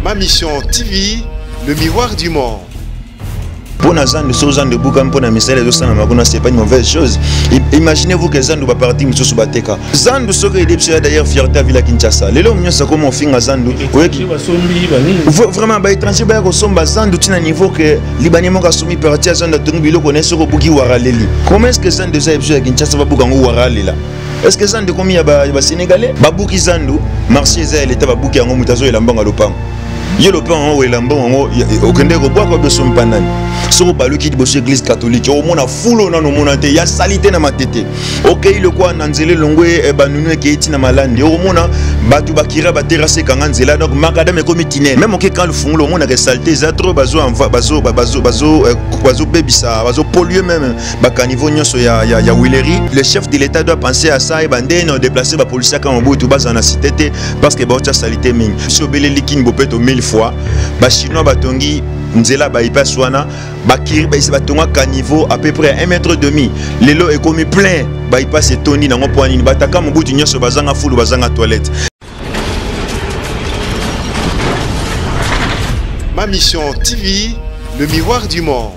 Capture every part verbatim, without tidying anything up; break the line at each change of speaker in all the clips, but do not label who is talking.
Ma mission T V, le miroir du monde.
Pour les gens de Boukam, pour les messages de Sanama, c'est pas une mauvaise chose. Imaginez-vous que Zandu va partir sur Bateka. Zandu, ce que il est d'ailleurs fierté à Villa Kinshasa. Les hommes, c'est comme on finit à Zandu. Vraiment, les étrangers, ils sont à Zandu, à un niveau que les Libanais ont soumis par la Zandu, ils connaissent ce que Bouki Waraleli. Comment est-ce que Zandu à Kinshasa va Boukan Waraleli? Est-ce que Zandu, comme il y a Sénégalais, Babouki Zandu, Marseille, il était Babouki en Moutazo et Lambang à l'Opang. Il y a le pain en haut et l'ambon, aucun des repas comme son panan. Sur le qui dit l'église catholique, au monde a foulé dans nos mondes, il y a salité dans ma tête. Ok, le quoi, Nanzele Longwe, et Banunu qui est in Malandi, au monde, Batu Bakira, Baterase, Kanganzela, donc Macadam et Comitine. Même quand le fond, le monde a salté, Zatro, Bazo, Bazo, Bazo, Bazo, Bazo, Bébissa, Bazo, Polieu même, Bacanivo, Nyosoya, ya Willery. Le chef de l'État doit penser à ça et Bandé, déplacer la police quand on bout tout bas dans la cité, parce que Bacha salité ming. Si Obélé Likin Bopet au mille fois, Bachinois Batongi, Nzela Baïpa Swana, Bakiri Baïs Batonga Caniveau à peu près un mètre demi. L'élo est commis plein, Baïpa c'est Tony dans mon poignet, Bataka mon bout d'union sur Bazanga foule ou Bazanga toilette.
Ma mission T V, le miroir du monde.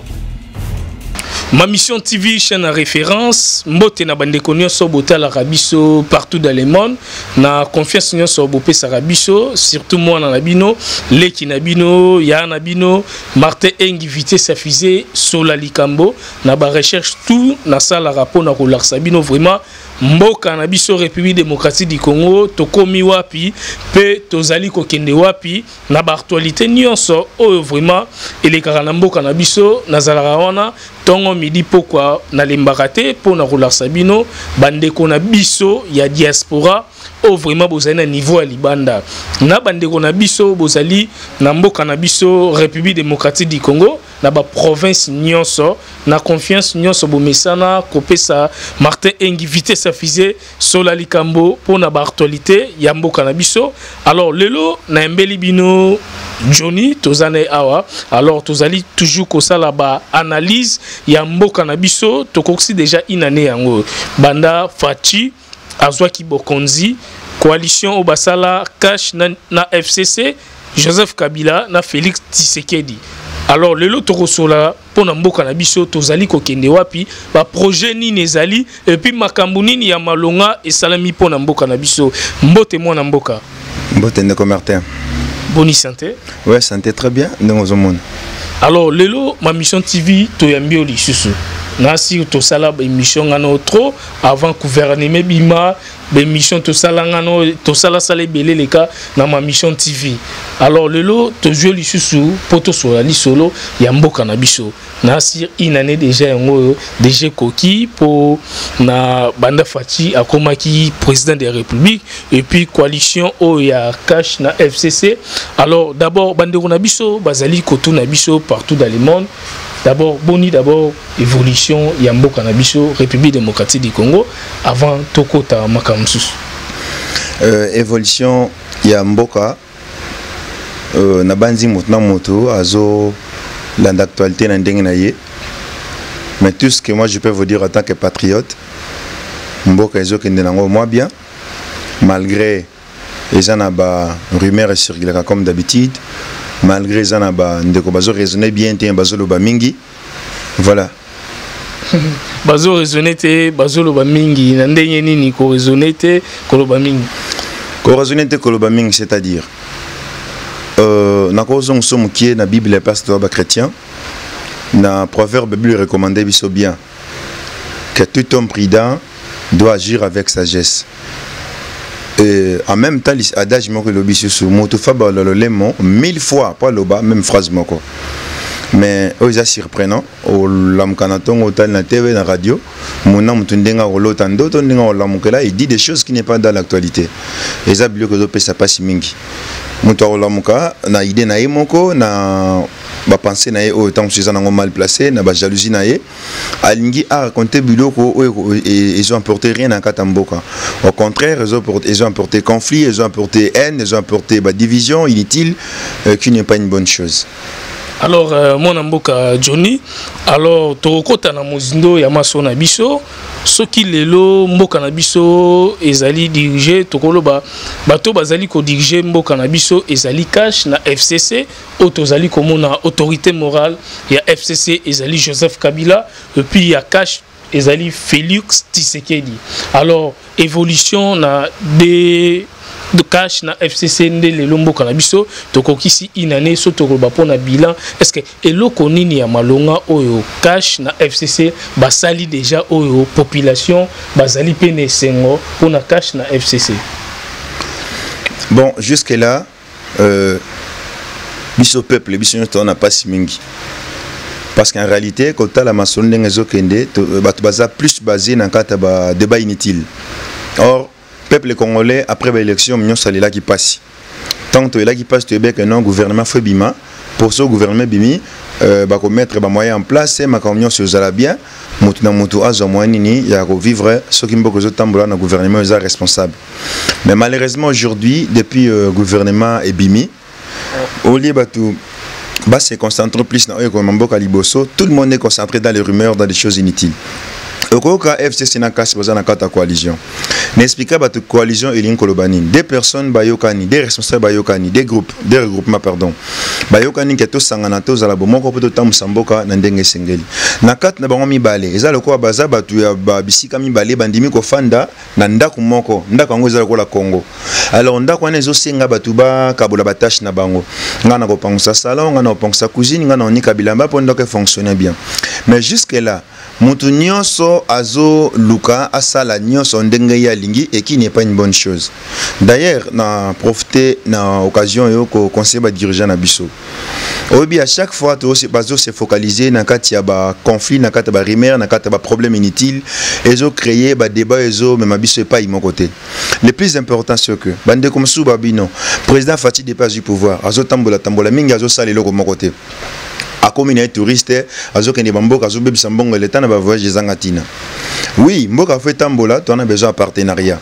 Ma mission T V, chaîne à référence, Mbote na bande konyo so bota la rabiso partout dans le monde, na confiance nyo so bopé sa rabiso, surtout moi na bino, Leki na bino, ya na bino, Martin Engi vité sa fusée, Sola Likambo, na ba recherche tout na sala rapport na rolar sabino vraiment. Mboka na biso République démocratique du Congo tokomi wapi pe tozali kokende wapi na ba actualité nyonso oyo vraiment elekaka na mboka na biso nazalaka wana tongo midi pokwa na lembaka te po na rolarsa bino bandeko na biso ya diaspora o vraiment bozali na niveau ya libanda na bandeko na biso bozali na mboka na biso République démocratique du Congo na ba province nyonso na confiance nyonso bomesana kopesa Martin Engi vité sa fusée Sola Likambo pour na ba actualité ya mboka na biso. Alors lelo na mbeli bino Johnny tozane awa alors tozali toujours kosala ba analyse ya mboka na biso tokoksi déjà inane yango banda Fachi azwaki bokonzi coalition Obasala cash na, na F C C Joseph Kabila na Félix Tshisekedi. Alors le lot tokosola pour na mboka na biso tozali kokende wapi ba projet ni nezali et puis makambo nini ya malonga et salami pour na mboka na biso mbote mo na mboka
mbote ndeko Martin.
Boni santé.
Ouais, santé très bien dans le monde.
Alors lelo ma mission T V to yambio lisusu nasi to sala ba émission ngano trop avant gouvernement bima ba émission to sala ngano to sala sala belé les cas na ma mission T V. Alors lelo to jouer lisusu poto so ali solo ya mboka na biso nasi inane déjà ngo déjà koki pour na banda Fachi akomaki président de la République et puis coalition o ya cash na F C C. Alors d'abord bandeko na biso bazali koto na biso partout dans le monde. D'abord, boni d'abord évolution Yambo Canabiso, République démocratique du Congo, avant Tokota Makamsus.
Euh, évolution Yamboka, euh, Nabanzi Moutna Moto, Azo, l'actualité Nandengenaye. Mais tout ce que moi je peux vous dire en tant que patriote, Mboka Ezo Kendenango, moi bien, malgré les anaba rumeurs circulent comme d'habitude. Malgré ça, ndeko bazo raisonner bien, t'es bazo loba mingi, voilà.
Bazo raisonner te, bazo loba mingi, n'endenye nini ko raisonner te, ko loba mingi.
Ko raisonner te, ko loba mingi, c'est-à-dire, euh, na cause on somme qui est na Bible pasteur ba chrétien, na proverbe Bible recommandé biso bien, que tout homme prudent doit agir avec sagesse. Et en même temps, l'adage que le bisu sur moto faba le lemon mille fois pas le bas même phrase moko. Mais c'est surprenant au lam kanaton au tal na T V na radio mon nom tundenga au lot ando tundenga au lam là il dit des choses qui n'est pas dans l'actualité. Et ça bilo que zo pesa pas si mingi. Moto au lam ka na idée na yemoko na ba penser na ye autant que ça mal placé na ba jalousie na ye alingi a raconter biloko ils ont apporté rien à Katamboka. Au contraire, ils ont apporté, ils ont apporté conflit, ils ont apporté haine, ils ont apporté bah, division inutile euh, qui n'est pas une bonne chose.
Alors euh, mon amboka Johnny, alors tokota na mozindo ya maso na biso, soki lelo mboka na biso ezali dirigé tokoloba bato bazali ko diriger mboka na biso ezali cash na F C C otozali komona autorité morale ya F C C ezali Joseph Kabila et puis ya cash ezali Félix Tshisekedi. Alors évolution na des de cash na F C C nde lelo mboka na biso tokokisi inane so tokoloba pona bilan est-ce que eloko nini ya malonga oyo cash na F C C basali déjà oyo population bazali pene sengo pona cash na F C C.
Bon, jusque là euh biso peuple biso on n'a pas si mingi. Parce qu'en réalité quand la maçon ndengezo kende batu baza plus basé dans kata ba débat inutile. Or peuple congolais après l'élection mignon salila qui passe tant que là qui passe tu que non gouvernement fait bima pour ce gouvernement bimi euh, ba ko mettre ba moyen en place ma communion sur zala bien mutu na mutu azo moyen ni ya ko vivre ce qui mboko zo tambola na gouvernement est responsable. Mais malheureusement aujourd'hui depuis euh, gouvernement et bimi au lieu batu bah se concentrer plus na ko mboka liboso, tout le monde est concentré dans les rumeurs, dans des choses inutiles. Au cas F C C na kasi baza na kata coalition. N'expliquer ba coalition elin kolobani. Des personnes bayokani, des responsables bayokani, des groupes, des regroupements pardon. Bayokani ke to sangana to za la bomoko poto tamusa mboka na ndenge sengeli. Na kata na bango mibale, eza lokwa baza batu ya bisika mibale bandimi ko fanda na ndako moko, ndako ngo eza ko la Congo. Alors ndako wana ezo senga batu ba kabola batache na bango. Ngana ko pangusa salon, ngana ko pangusa cuisine, ngana oni kabilamba pour ndako fonctionner bien. Mais jusque là mutu nyonso azo luka asala nyonso ndenge ya lingi et qui n'est pas une bonne chose. D'ailleurs na profiter na occasion yo ko conseil ba dirigeant na biso. Obi à chaque fois to se bazo se focaliser na kati ya ba conflit na kati ba rumeur na kati ba problème inutile ezo créer ba débat ezo mais ma biso pas y mon côté. Le plus important c'est que bande comme sou babino président Fati dépasse du pouvoir azo tambola tambola mingi azo sala loko mon côté. A comme une touriste, azo kende bamboka azo bebisa mbongo l'état na ba voyage zangatina. Oui, mboka fait tambola, tu as besoin de partenariat.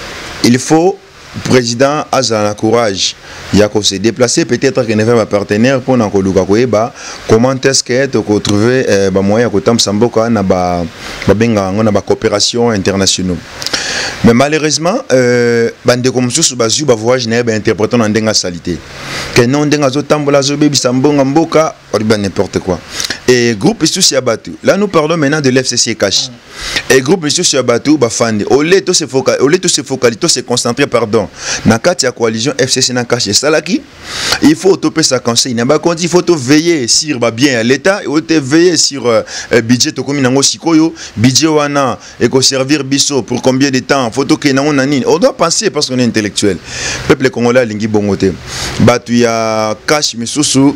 Il faut président a le courage il y a se déplacer peut-être qu'il ne fait pas partenaire pour n'en koluka koeba comment est-ce que tu peux trouver euh, ba moyen ko tam samboka na ba ba benga ngona ba coopération internationale. Mais malheureusement euh bande comme sous bazu ba voyage na ba interprétant en denga salité que non denga zo tambola zo bebi sambonga mboka ou bien n'importe quoi. Et groupe Souci Abatu là nous parlons maintenant de l'F C C cash et groupe Souci Abatu ba fande au lieu de se focaliser au lieu de se focaliser se concentrer pardon na kati ya coalition F C C na cash salaki il faut topper sa conseil na ba il faut to veiller sur ba bien à l'état et te veiller sur euh, budget to komi nango sikoyo budget wana et ko servir biso pour combien de temps faut to ke nango nani on doit penser parce qu'on est intellectuel peuple congolais lingi bongote batu ya cash misusu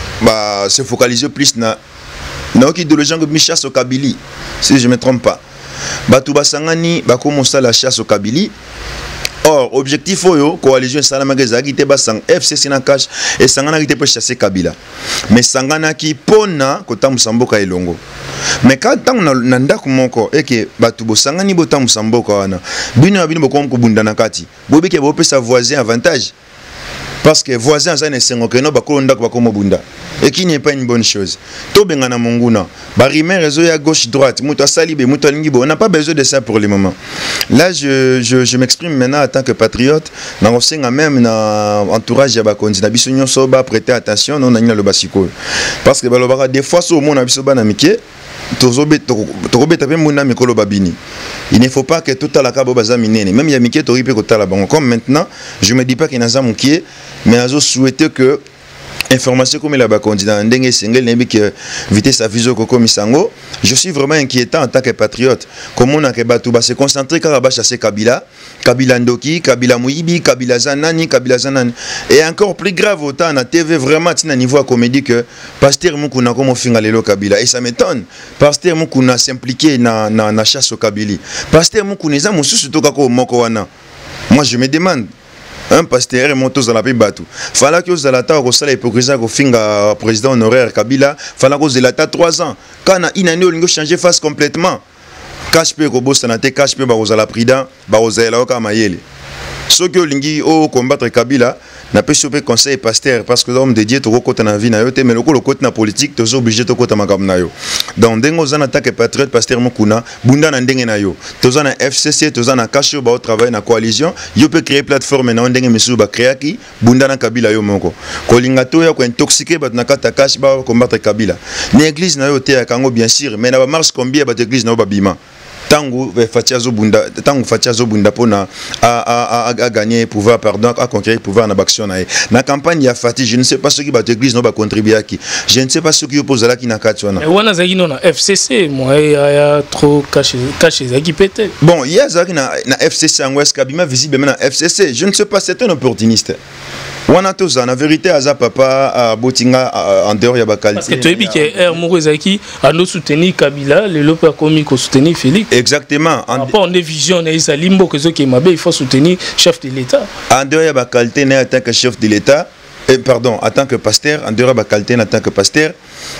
ba se focaliser plus na na ki de les gens que chasse au Kabili si je me trompe pas batu basangani ba commencer la chasse au Kabili. Or, objectif oyo, coalition Salamageza qui te basang F C C na cash et sangana qui te peut chasser Kabila. Mais sangana qui pona kota musamboka elongo. Mais quand on a nanda kumoko et que batu bo sangani bota musamboka wana. Bino abino bokom ko bunda na kati. Bobi ke bo pe sa voisin avantage. Parce que voisin ça ne sengo que no bakolo ndako bakomo bunda et qui n'est pas une bonne chose. To bengana monguna ba rimer réseau à gauche droite muto salibe muto lingi bo on n'a pas besoin de ça pour le moment. Là je je, je m'exprime maintenant en tant que patriote na osenga même na entourage ya ba kondi na biso nyonso ba prêter attention non na le basiko parce que balobaka des fois so mona biso bana mikie tozobe tokobeta pe muna mikolo babini. Il ne faut pas que tout à la cabo baza minene même ya mikie tori pe ko tala bango comme maintenant je me dis pas qu'il na mukie mais azo souhaiter que information comme la candidat ndenge sengel nebi que vitesse aviso ko komisango je suis vraiment inquiétant en tant que patriote comment on a que batu ba se concentrer car ba chasser Kabila Kabila Ndoki Kabila Muibi Kabila Zanani Kabila Zanani et encore plus grave autant na T V vraiment tina niveau à comédie que pasteur Mukuna comme finga lelo Kabila et ça m'étonne pasteur Mukuna s'impliquer na na na chasse au Kabili pasteur Mukuna za mususu to kako moko wana moi je me demande un pasteur montos dans la paix batou. Fallait que Zalata au salaire hypocrisie au finga président honoraire Kabila. Fallait que Zalata trois ans. Quand une année on a changé face complètement. Cache peu au boss santé, cache peu ba aux la prida, ba aux la au kamayele. ceux qui ont au combattre Kabila n'a pas chopé conseil pasteur parce que l'homme de Dieu tout côté na vie na yo te mais le côté na politique tu es obligé de côté makam na yo donc dengo zana attaque patriote pasteur Mukuna bunda na ndenge na yo tu na F C C tu na Kasho ba travailler na coalition yo peut créer plateforme na ndenge misu ba créer ki bunda na Kabila yo moko kolinga to ya ko intoxiquer ba na kata kash ba combattre Kabila ni église na yo te ya kango bien sûr mais na ba mars combien ba église na ba bima tango fatia zo bunda tango fatia zo bunda pona a a a a gagner pouvoir pardon à conquérir pouvoir na action na na campagne ya Fati je ne sais pas ce qui va église no ba contribuer à qui je ne sais pas ce qui oppose là qui na katwana
et wana zaki no na F C C moi ya trop caché caché zaki pété
bon il y a zaki na na F C C en Ouest Kabima visible na F C C je ne sais pas c'est un opportuniste wana toza na vérité aza papa a botinga en dehors ya ba qualité
parce que tu dis que R Mourezaki a no soutenir Kabila le lopa komi ko soutenir Félix
exactement
en pas on vision na isa limbo que zo ki mabe il faut soutenir chef de l'état
en dehors ya ba qualité na en tant que chef de l'état et pardon en tant que pasteur en dehors ya ba qualité en tant que pasteur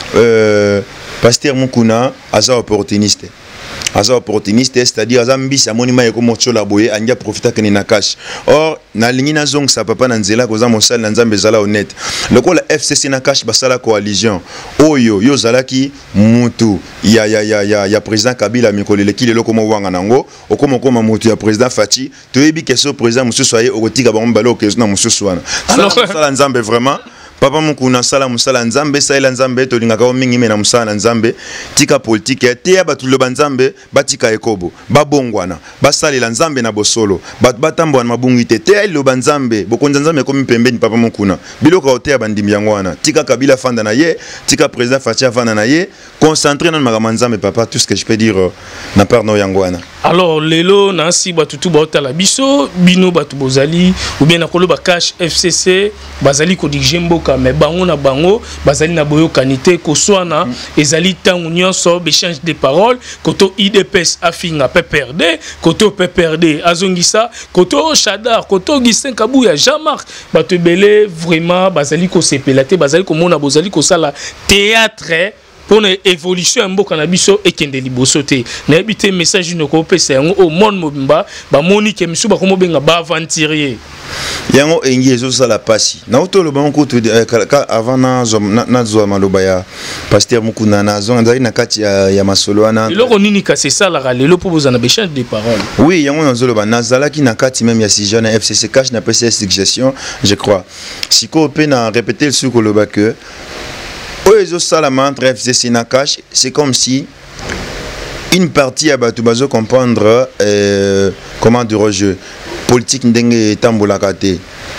euh pasteur Mukuna aza opportuniste aza opportuniste c'est-à-dire aza mbisa monima yeko mochola boye anja profita keni na cash or na lingi na zong sa papa na nzela koza mosala na nzambe zala honnête lokola F C C na cash basala coalition oyo yo zalaki mutu ya ya ya ya ya président Kabila mikolele ki lelo komo wanga nango okomo koma mutu ya président Fati toyebi keso président mususu aye okotika ba mbalo keso na mususu wana alors sala nzambe vraiment papa Mukuna sala musala nzambe sala nzambe to lingaka o mingi mena musala nzambe tika politique te ya batu lo banzambe batika ekobo babongwana basali la nzambe na bosolo bat batambwa na mabungi te te lo banzambe bokonza nzambe komi pembeni papa Mukuna biloko te ya bandimi yango wana tika Kabila fanda na ye tika président Fatia fanda na ye concentré na magama nzambe papa tout ce que je peux dire euh, na parno yango wana
alors lelo na si batutu ba otala biso bino batu bozali ou bien na koloba cash F C C bazali ko diriger mboka mais bango na bango bazali na boyo kanité ko swana ezali tangu nyonso échange de paroles koto I D P S afinga P P R D koto P P R D azongisa koto Chadar koto Gistin Kabuya Jean-Marc batu belé vraiment bazali ko sepelate bazali ko mona bozali ko sala théâtre pour une évolution en boka na biso et kende liboso te na habité message no ko pesa yango au monde mobimba ba monique misu ba komo benga ba aventurier
yango engi ezo sala pasi na otolo bango to avant na na zo maloba ya pasteur Mukuna na zo ndali na kati ya, ya masolo wana
lelo nini ka c'est ça la lelo pour vous en échange de paroles
oui yango na zolo ba nazala ki na kati même ya si jeune F C C cash na P C S suggestion je crois siko pe na répéter le suko loba que entre F C C et cash, c'est comme si une partie à Batoubazo comprendre euh, comment dire au jeu politique n'dengue tambola kate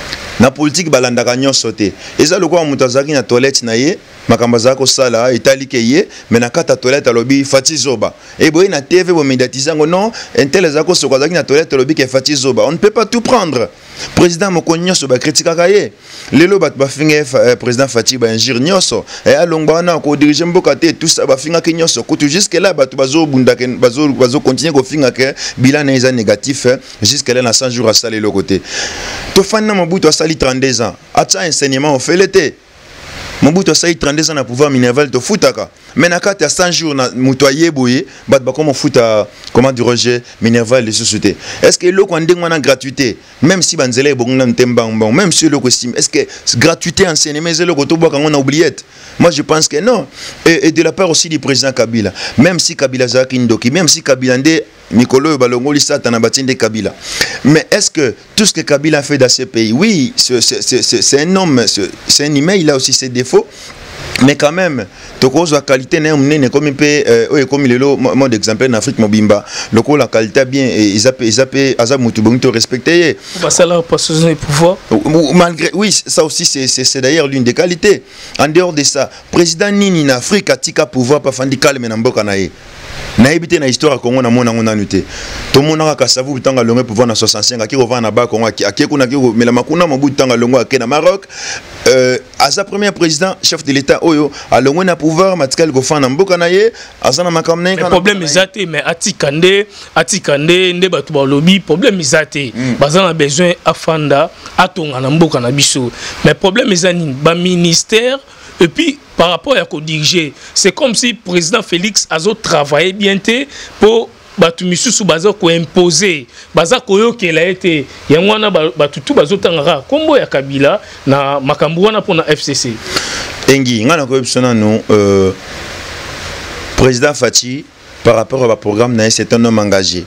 na politique balanda kanyo sauté et ça le quoi mutazaki na toilette na ye makambaza ko sala italike ye mais na kata toilette alobi Fati Zoba et boy na T V bo médiatisango non intel ezako sokozaki na toilette alobi ke Fati Zoba on ne peut pas tout prendre président mokonyo so ba critique kaye lelo bat ba finge président Fati ba ingir nyoso et alongba na ko diriger mboka te tout ça ba finga ke nyoso ko jusque là bat bazo bunda ke bazo bazo continuer ko finga ke bilan na négatif jusque là na cent jours à saler le côté to fanna mabuto a sali trente-deux ans acha enseignement au fait l'été Mobutu a trente-deux ans na pouvoir minéral de futaka mais na kati ya cent jours na mutoyer boye bat ba comment futa comment dire Roger minéral de société est-ce que le kwande ngwana gratuité même si banzele bonga ntemba bon même si le costume est-ce que gratuité enseignement zelo ko to boka ngona oubliette moi je pense que non et, et de la part aussi du président Kabila même si Kabila zaki ndoki même si Kabila ndé Mikolo Balongo Lissata na batinde Kabila mais est-ce que tout ce que Kabila fait dans ce pays oui c'est un homme c'est un email il a aussi ses défauts mais quand même toko la qualité n'est pas comme un peu comme le mode exemple en Afrique mobimba loko la qualité bien ils appellent ils appellent azamutu bonito respecté
ça là parce que pouvoir
malgré oui ça aussi c'est c'est d'ailleurs l'une des qualités en dehors de ça président nini en Afrique atika pouvoir pas fandi calme na mboka na ye na ebité na histoire Congo na mona ngona nuté to mona ka savu bitanga longo pouvoir na soixante-cinq aki revend na ba Congo aki aki kuna ki mela makuna mabu bitanga longo aki na Maroc euh à sa premier président chef de l'état oyo a longo na pouvoir matikal go fana mboka na ye azana makamna
ka problème ezate mais atikande atikande nde batu ba lobby problème ezate bazana besoin afanda atonga na mboka na biso mais problème ezani ba ministère et puis par rapport à co diriger c'est comme si président Félix a travaillé bien pour batu misusu baza ko imposer baza koyokela ete yango wana batu tu bazotanga kombo ya Kabila na makambo wana pona F C C.
Engi ngana ko ebisona no euh président Fati par rapport au programme na c'est un homme engagé.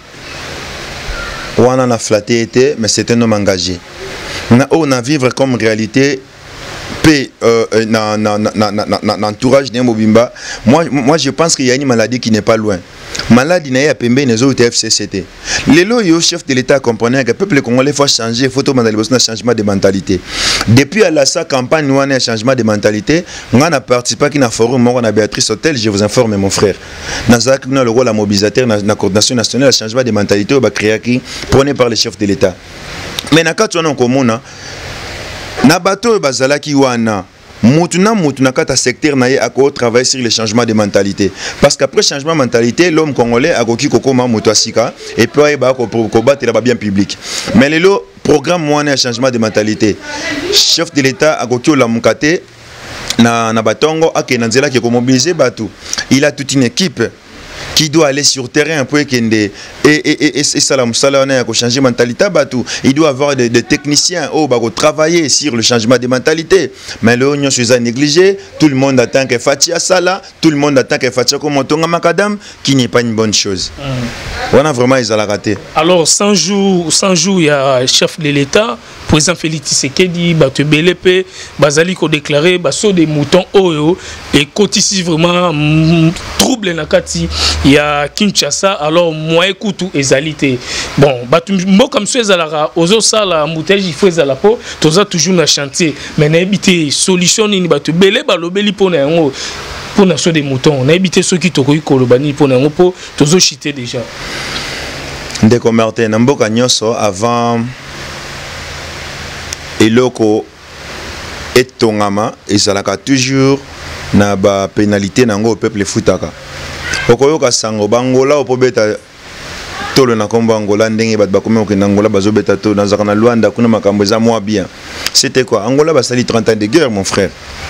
Wana na flatté été mais c'est un homme engagé. Na on a vivre comme réalité P euh, na na na na na entourage de Mobimba. Moi moi je pense qu'il y a une maladie qui n'est pas loin. Maladie na ya pembe nezo F C C T. Lelo yo chef de l'état comprenait que le peuple congolais faut changer, faut tout un changement de mentalité. Depuis à la sa campagne nous on a un changement de mentalité, on a participé à un forum on a Béatrice Hôtel, je vous informe mon frère. Dans le rôle la mobilisateur na la coordination nationale, le changement de mentalité va créer qui prôné par les chefs de l'état. Mais na katu on komona na bato bazalaki wana mutuna mutuna kata secteur na ye ako travailler sur le changement de mentalité parce qu'après changement de mentalité l'homme congolais akoki kokoma muto asika et puis ba ko ko battre ba bien public mais le programme moi un changement de mentalité chef de l'état akoki la mukate na na batongo akena nzela ki ko mobiliser bato il a toute une équipe qui doit aller sur terrain pour que et et et ça la musala on a changer mentalité batou il doit avoir des, des techniciens oh bah travailler sur le changement de mentalité mais le union suis négligé tout le monde attend que Fatia Sala tout le monde attend que Fatia comme Tonga Makadam qui n'est pas une bonne chose mm. On a vraiment ils ont raté
alors cent jours cent jours il y a chef de l'état président Félix Tshisekedi bato belepe bazali ko déclarer baso des moutons oyo et kotisi vraiment trouble na kati il y a Kinshasa alors moi écoute ezalité bon bato mboka mso ezalaka ozo sala moutage il faut ezala po toza toujours na chantier mais na ebité solution ni bato bele balobeli pona yango pona so des moutons na ebité ceux qui tokoyi kolobani pona yango po tozo chiter déjà
ndeko Martin na mboka nyoso avant eloko etongama ezalaka toujours na ba pénalité nango au peuple futaka okoyoka sango bangola opobeta tolo na komba Angola ndenge bat bakome okenda Angola bazobeta to na zakana Luanda kuna makambo za moi bien c'était quoi Angola basali trente ans de guerre mon frère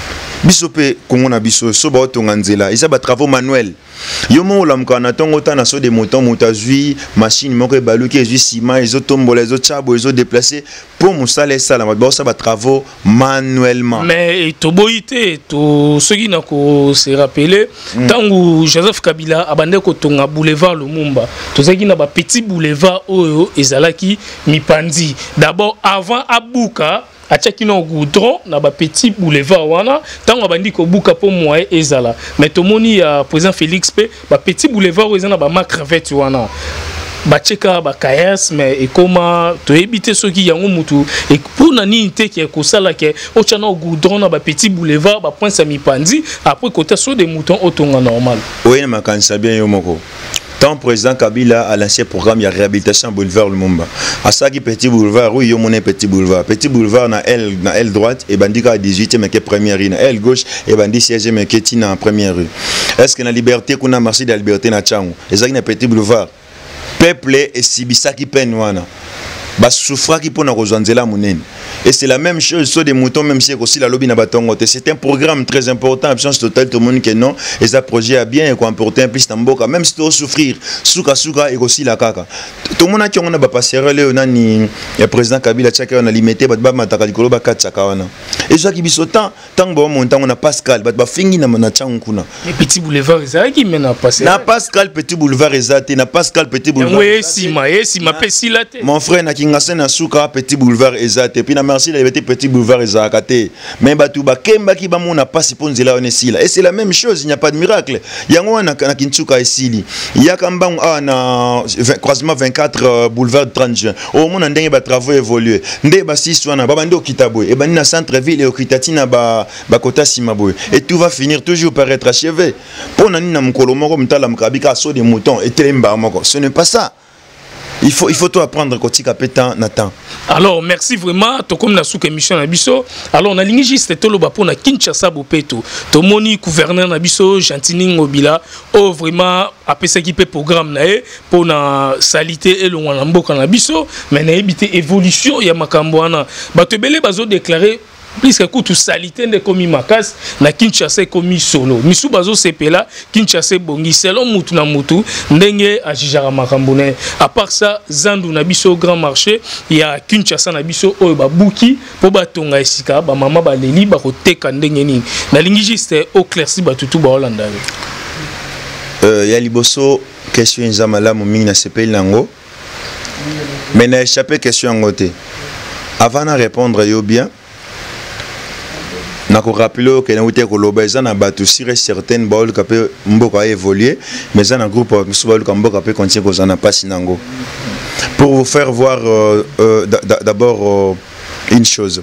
bisope kongo na biso so ba otonga nzela isa ba travaux manuels yo mo la mkana tongo ta na so de moutons mutazui machine moko baluki ezui ciment ezo tombola ezo chabo ezo déplacer pour musala sala ba ça ba travaux manuellement
mais to boité to soki na ko se rappeler mm. Tangu Joseph Kabila abande ko tonga boulevard Lumumba to zaki na ba petit boulevard oyo ezalaki mipandi d'abord avant abuka achaki no goudron na ba petit boulevard wana tango bandi ko buka po moye ezala mais tomoni ya président Félix pe ba petit boulevard ezana ba ma cravette wana ba cheka ba kayas mais et comment to éviter ceux qui yango mutu et pour nani te qui ko sala ke o chana goudron na ba petit boulevard ba point sa mi pandi après côté so des moutons autonga normal
oui na makanisa bien yo moko. Tant président Kabila a lancé un programme de réhabilitation boulevard Lumumba. À ça qui petit boulevard, oui, il y a mon petit boulevard. Petit boulevard na L na L droite et bandika à dix-huit mais que première rue na L gauche et bandi siège mais que tina en première rue. Est-ce que la liberté qu'on a marché de la liberté na Tchango. Et ça qui na petit boulevard. Peuple et sibisa qui peine wana. Bas souffra qui pona kozanzela munene. Et c'est la même chose sur des moutons même si aussi la lobby na batongo. C'est un programme très important, absence totale tout le monde que non et ça projet a bien et qu'on porter un plus tamboka même si tu souffrir souka souka et aussi la kaka. Tout le monde a qui on a ba passer le nani le président Kabila chaka on a limité ba mataka likolo ba katchaka wana. Et ça qui biso tant tant bon montant on a Pascal ba ba fingi na na chankuna.
Mais petit boulevard ça qui mène à passer.
Na Pascal petit boulevard ezate na Pascal petit boulevard.
Oui, si ma et si ma pesi la tête.
Mon frère na kinga na souka petit boulevard ezate puis na merci la petit boulevard ezakate mais batu ba kemba ki ba mona passe pour nzela on esila et c'est la même chose il n'y a pas de miracle yango na na kinchuka esili ya kamba a na croisement vingt-quatre euh, boulevard trente juin au mona ndenge ba travaux évoluer nde ba siswana ba bando kitaboy et ba na centre ville et okitatina ba ba kota simaboy et tout va finir toujours par être achevé pour nani na mkolo moko mtala mkabika so des moutons et telemba moko ce n'est pas ça. Il faut, il faut tout apprendre quand tu as Nathan.
Alors, merci vraiment. To comme la sous émission Nabiso. Alors, on a ligné juste tout le bas pour na Kinshasa Bopeto. To moni gouverneur Nabiso, Gentini Ngobila. Oh, vraiment, après ça qui peut programme nae pour na salité et le wanambo Nabiso. Mais na éviter évolution ya makamboana. Ba te belé bazo déclaré puisque kutu salité de komi makas na Kinshasa komi solo misu bazo sepela Kinshasa bongi selon mutu na mutu ndenge ajijara makambone. À part ça zandu na biso grand marché ya Kinshasa na biso oyo babuki po batonga esika ba mama ba leli ba koteka ndenge nini na lingi juste au clairci batutu ba Hollanda.
Euh ya liboso question nzamala mo mingi na sepeli nango mais na échappé question ngote. Avant de répondre yo bien, na ko rappeler que na uté ko loba za na batu sur certaines baol kapé mboka évoluer mais za na groupe so baol ka mboka pe continuer ko za na passe nango. Pour vous faire voir euh, euh, d'abord euh, une chose.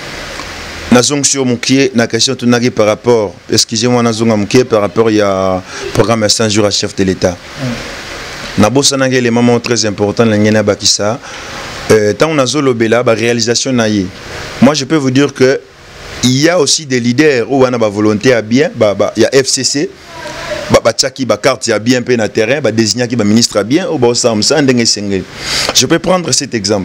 Nazong sur mon qui na question tout nagi par rapport excusez-moi nazong mon qui par rapport il y a programme cent jours à chef de l'État. Na bossa nagi les moments très importants la ngena bakisa. Euh, tant on a zolobela ba réalisation naïe. Moi je peux vous dire que il y a aussi des leaders où on a ba volonté à bien, bah bah il y a F C C, bah bah tchaki ba carte ya bien pe na terrain, bah désigner qui ba ministre à bien ou bah ça ça ndenge sengel. Je peux prendre cet exemple.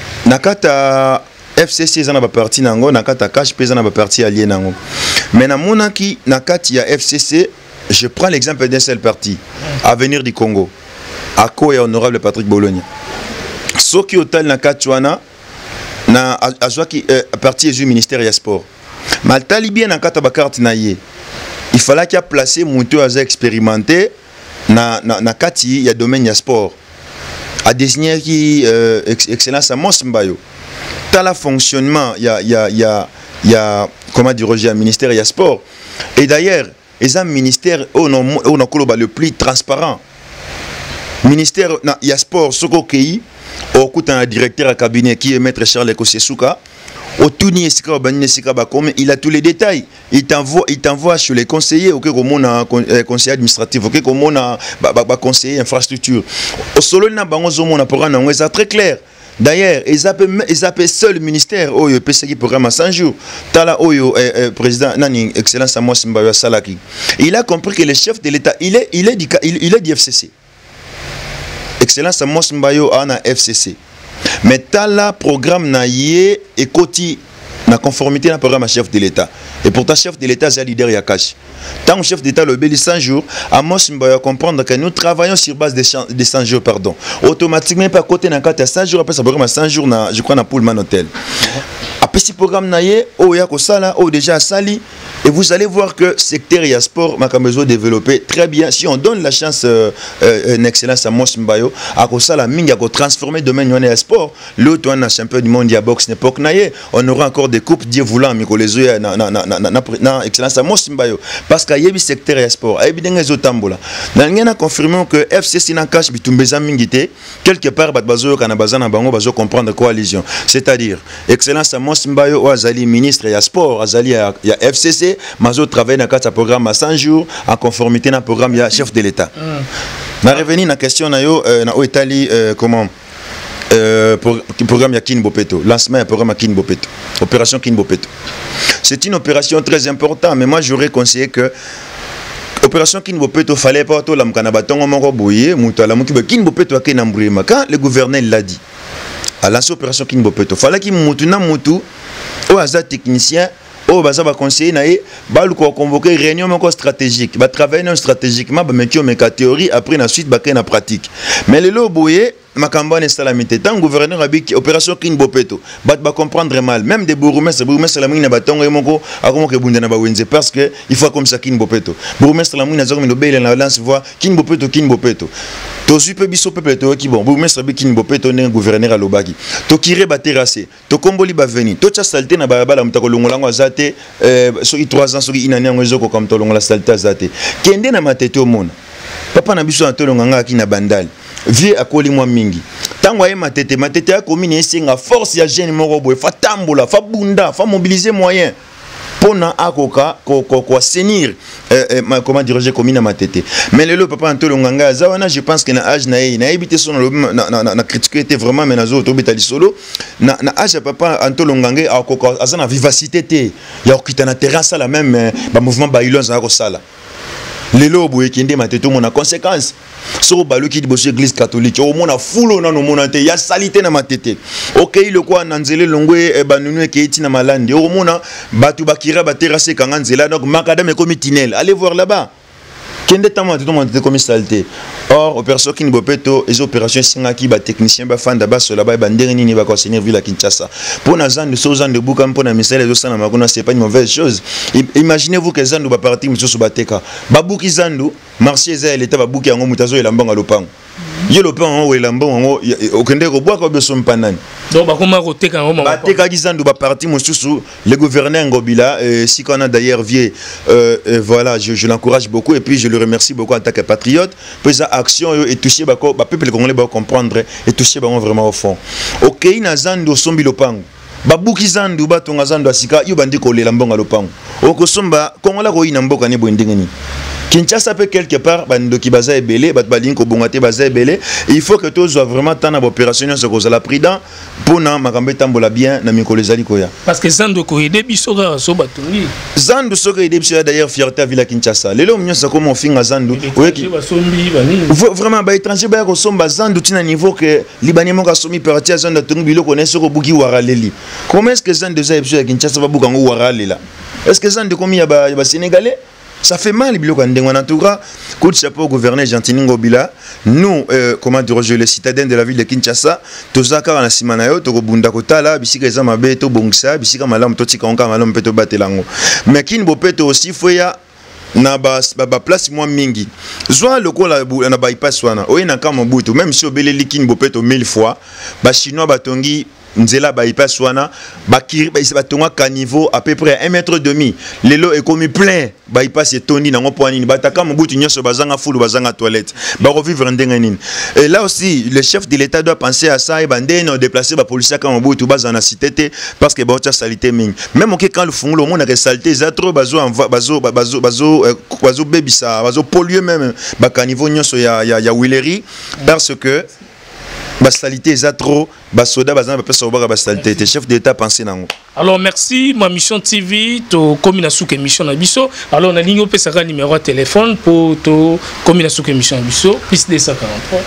Nakata F C C zana ba parti nango, nakata cash pe zana ba parti allié nango. Mais na monaki nakati ya F C C, je prends l'exemple d'un seul parti, Avenir du Congo. Ako et honorable Patrick Bologna. Soki hotel na Katouana na azwaki euh, parti du ministère ya sport. Mal talibien na kata ba carte na ye. Il fallait qu'il a placé mutu aza expérimenté na na na kati ya domaine ya sport. A désigner qui euh, excellence à Mosmbayo. Dans le fonctionnement il y a il y a il y a il y a comment dire le ministère ya sport. Et d'ailleurs, les un ministère au non au non le plus transparent. Ministère na ya sport soko kei au coup un directeur à cabinet qui est maître Charles Kosesouka au Touni Esika Banine Esika Bakome, il a tous les détails. Il t'envoie il t'envoie chez les conseillers OK comme on a conseiller administratif OK comme on a ba ba conseiller infrastructure. Au solo na bango zo mona programme na c'est très clair. D'ailleurs, ils appellent ils appellent seul ministère au P C qui programme à cent jours. Tala Oyo président nani excellence Amos Mbayo Salaki. Il a compris que le chef de l'État, il est il est du il, il est du F C C. Excellence Amos Mbayo a na F C C. Mais tala programme na yé et koti na conformité na programme à chef de l'État. Et pourtant chef de l'État c'est leader ya cash. Tant que chef d'État le béli cent jours, Amos Mbayo comprendre que nous travaillons sur base de de cent jours pardon. Automatiquement pas côté na quatre à cent jours après ça programme à cent jours na je crois na Pullman Hotel. Après ce programme na yé o ya ko sala o déjà sali. Et vous allez voir que secteur et sport m'a besoin de développer très bien. Si on donne la chance euh, euh, une excellence à Mos Mbayo, à cause ça la mine à transformer le domaine du sport. L'autre on a champion du monde de boxe n'époque naïe. On aura encore des coupes Dieu voulant mais que les yeux na na na na na excellence à Mos Mbayo parce qu'il y a bi secteur et sport. Et bi dengue zotambola. Na ngena confirmé que F C C na cache bitumbeza mingité quelque part bat bazo kana bazana bango bazo comprendre coalition. C'est-à-dire excellence à Mos Mbayo azali ministre et sport azali ya F C C Mazo travaille dans un programme à cent jours en conformité dans le programme ya chef de l'État. Mm. Na revenu na question na yo euh, na Italie euh, comment euh, pour, programme ya Kin Bopeto, lancement du programme Kin Bopeto, opération Kin Bopeto. C'est une opération très importante mais moi j'aurais conseillé que opération Kin Bopeto fallait pas tout la mkana batongo moko boye mutala mukibe Kin Bopeto akena mbrima quand le gouverneur l'a dit. À lancer opération Kin Bopeto, fallait qu'il mutu na mutu au hasard technicien oh bah ça va conseiller naé bah le convoquer réunion encore stratégique va travailler stratégiquement bah mettre mes théorie après la suite bah na pratique mais le lo boye ma campagne instalamité tant gouverneur avec opération Kin Bopeto bah va comprendre mal même des bourgmestres bourgmestres la mine batongo moko akomo ke bunda na ba wenze parce que il faut comme ça Kin Bopeto bourgmestre la mine azoko no la lance voix Kin Bopeto Kin Bopeto to supe biso peuple to ki bon bourgmestre bi Kin Bopeto ne gouverneur alobaki to kire ba terrasser to komboli ba venir to cha salté na ba bala mutako longolango azate euh soki trois ans soki inani ngo ezoko comme to longola salté azate kende na matete au monde papa na biso antolonga ngaki na bandali vie akoli mwa mingi tango aye matete matete ya commune esenga force ya jeune moko boye fa tambola fa bunda fa mobiliser moyen pona akoka ko ko ko assainir euh, euh, comment diriger commune à matete mais le papa antolonga nga zawana je pense que na âge na ye na ebité son na na na critiquer était vraiment menazo to bitali solo na na âge papa antolonga nga akoka azana vivacité te ya okita na terrain ça la même ba mouvement ba ilonza ko sala lelo boye kende mateto mona conséquence so baluki liboso église catholique o mona fulo na no mona te ya salité na matete OK le quoi na nzele longwe e banunu ekeiti na malandi o mona batu bakira ba terrasse kanga nzela donc makadam comme tunnel allez voir là-bas kende tamo mateto mona comme saleté or opération qui bopeto les opérations singaki ba technicien ba fanda ba so là-bas ba ndenge nini ba conseiller ville à Kinshasa pour na zande so zande buka pour na misele zo sana makona c'est pas une mauvaise chose. Imaginez-vous que zandu ba parti mususu bateka ba buki zandu marché za l'état ba buki yango mutazo elambanga lopango ye lopango o elambanga okende ko boka beso mpanani
donc ba koma ko teka ngo
ba teka zandu ba parti mususu le gouverneur Ngobila euh, si qu'on a d'ailleurs vieux euh, euh, voilà je, je l'encourage beaucoup et puis je le remercie beaucoup en tant que patriote pour sa action et toucher ba ba peuple congolais ba comprendre et toucher ba vraiment au fond OK na zandu sombi lopango babuki zandu batonga zandu asika yo bandi ko lela mbonga lopango okosomba kongola ko ina mboka ne bondengeni Kinshasa peut quelque part bando ki baza ebele bat balingi ko bongate baza ebele il faut que tous soient vraiment tant na opération ce que la prudent pour na makambe tambola bien na mikolo ezali koya
parce que zandu ko aider biso ga so batongi
zandu so ko aider biso d'ailleurs fierté à ville Kinshasa lelo mnyo sa comme on finga zandu
oyeki basombi bani
vraiment ba étranger ba ko somba zandu tina niveau que libanais mo ka somi parti à zandu tongi bilo ko neso ko buki waraleli comment est-ce que zandu za biso ya Kinshasa ba buka ngo waralela est-ce que zandu komi ya ba ba sénégalais ça fait mal biloko ndengwa en tout cas coup de chapeau au gouverneur Gentini Ngobila nous euh, comment dire les citadins de la ville de Kinshasa tozaka na simana yo to bunda kotala bisika eza mabe to bongisa bisika malamu to tika onka malamu peto batelango mais kin bopeto aussi foya na ba ba place moi mingi zwa lokola na bypass wana oyena kama butu même si obele likin bopeto mille fois ba chinois batongi nzela bypass wana bakiri ba batonga caniveau à peu près un mètre demi lelo est comme plein bypass et toni nango poani bataka mobutu nyoso bazanga fulu bazanga toilette ba revivre ndenga nini et là aussi le chef de l'état doit penser à ça et bande no déplacer ba policier comme mobutu bazana cité parce que ba cha salité ming même OK quand le fond le monde a salité za trop bazo bazo bazo bazo bazo bebisa bazo polluer même ba caniveau nyoso ya ya ya Willery parce que la salité est trop, les soldats sont la salité. Le chef d'État pense nango.
Alors merci, ma mission T V, to commune souk émission na biso. Alors on a ligne au numéro de téléphone pour to commune souk émission na biso, plus deux cent quarante-trois.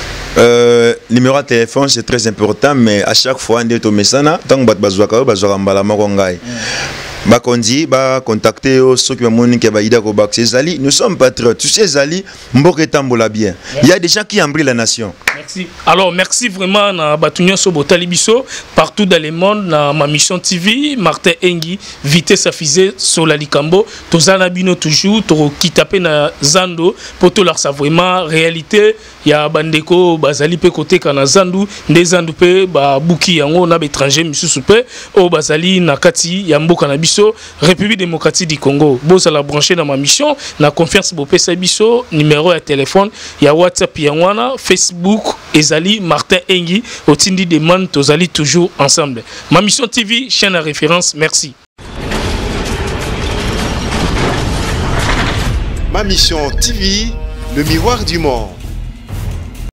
Euh, numéro de téléphone c'est très important, mais à chaque fois on est au messana, tant que bazwa ka bazwa mbala makongai. Bakondi ba contacter ceux qui vont qui ba ida ko baxé Zali, nous sommes patriotes. Tu sais Zali, mboke tambola bien. Il y a des gens qui embrouillent la nation.
Merci. Alors merci vraiment na Batunyo Sobotali biso partout dans le monde na ma mission T V Martin Engi vitesse affisée sur la Likambo tozana bino toujours to kitape na Zando pour tout leur savoir vraiment réalité ya bandeko bazali pe côté kana Zandu nde Zandu pe ba buki yango na étranger misusu pe o bazali na kati ya mboka na biso République démocratique du Congo boza la brancher dans ma mission na confiance bo pesa biso numéro de téléphone ya WhatsApp ya wana Facebook Ezali Martin Engi Otindi demande tozali toujours ensemble. Ma mission T V chaîne à référence. Merci.
Ma mission T V, le miroir du monde.